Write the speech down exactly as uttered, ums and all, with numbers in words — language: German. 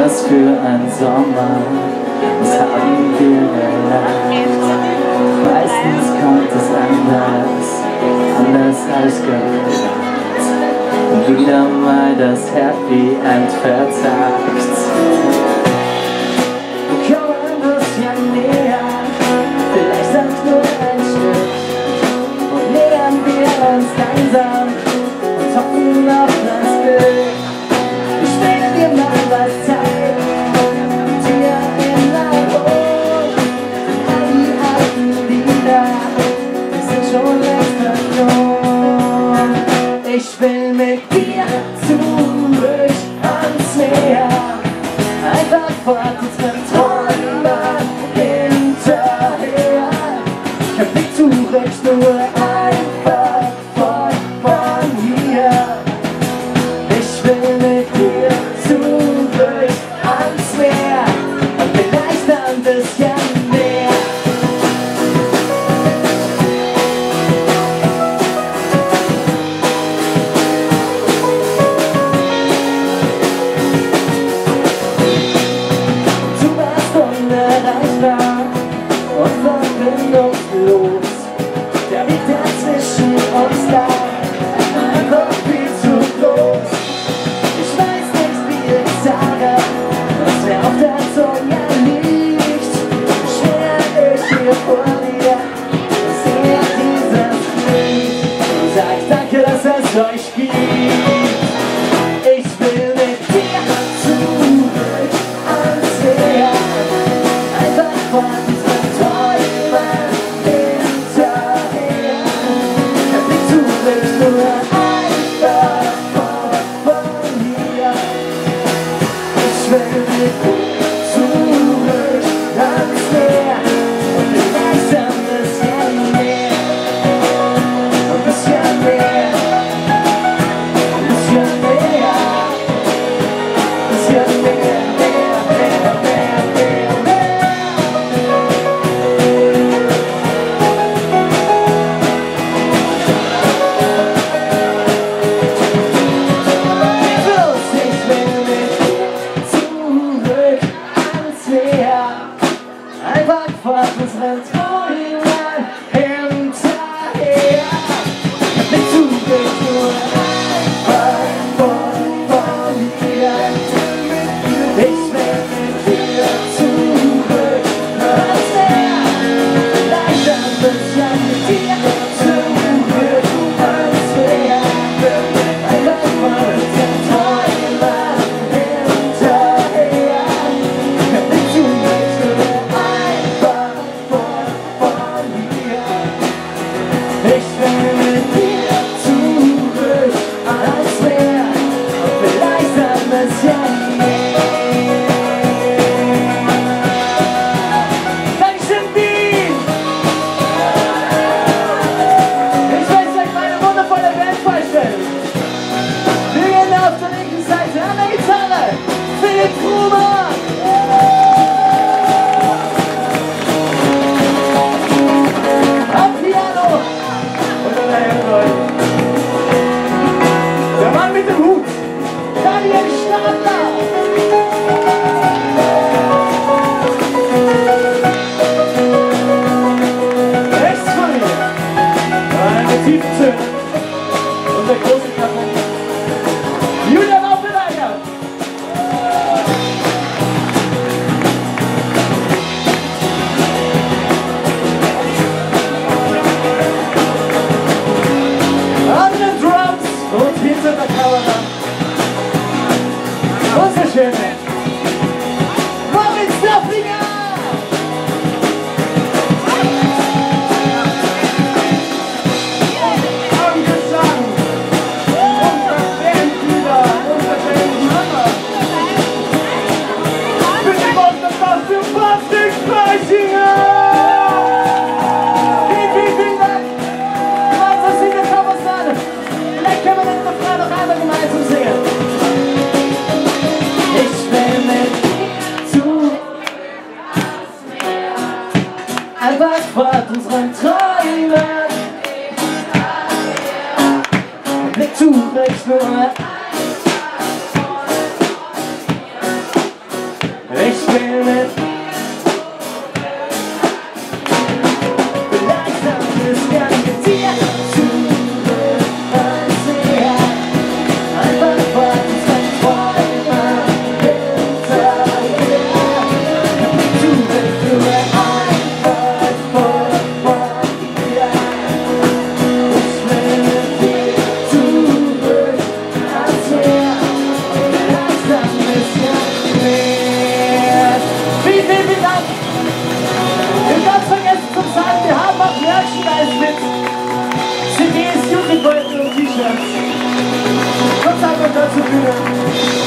Was für ein Sommer, was haben wir gelacht. Meistens kommt es anders, anders als gedacht. Und wieder mal das Happy End verzagt. Komm ein bisschen näher, vielleicht auch nur ein Stück. Und nähern wir uns langsam und hoffen auf das Glück. Ich will dir mal was zeigen, dir in mein Ohr. All die alten Lieder, die sind schon längst verloren. Ich will mit dir zurück ans Meer, einfach fort unseren Träumen hinterher. Kein Blick zurück, nur einfach fort von hier. Ich will mit dir zurück ans Meer und vielleicht ein bisschen mehr. Du warst unerreichbar und verbindungslos. Der Weg, der zwischen uns lag, einfach viel zu groß. Ich weiß nicht, wie ich sage, was mir auf der Zunge liegt. Schwer ich hier vor dir, sehe dieses Lied und sag danke, dass es euch gibt. Ich will mit dir zurück ans Meer, einfach von unseren Träumen hinterher. Kein Blick zurück, nur einfach von hier. Ich will mit dir zurück ans Meer und vielleicht ein bisschen mehr, ein bisschen mehr, ein bisschen mehr, ein bisschen mehr, mehr, mehr, mehr, mehr, mehr. Ich will mit dir zurück ans Meer, einfach fort unseren Träumen hinterher. Kein Blick zurück, nur einfach von hier. Ich will mit dir zurück ans Meer, vielleicht ein bisschen mit dir zurück ans Meer. Einfach von unseren Träumen hinterher. Kein Blick zurück, nur einfach von hier. Ich will mit dir zurück ans Meer und vielleicht ein bisschen mehr. Dankeschön, Wien! Ich möchte euch meine wundervolle Band vorstellen. Wir gehen auf der linken Seite an der Gitarre, Philipp Gruber. Am Piano und an der Handball der Mann mit dem Hut, Daniel Stadler. Rechts von mir, eine tiefe Töne und der große Kampf. Julia Laufenberger. An den Drums und hinter der Kamera unser schöner Moritz Döpplinger. Am Gesang unser Bandleader, unser Bandmama. Bitte macht das aus dem Plastik Fleichinger. Vielen, vielen, vielen Dank. Also sind wir Covers an. Vielleicht können wir das noch mal noch einmal gemeinsam singen. Ich will mit dir zurück Applaus zur Bühne.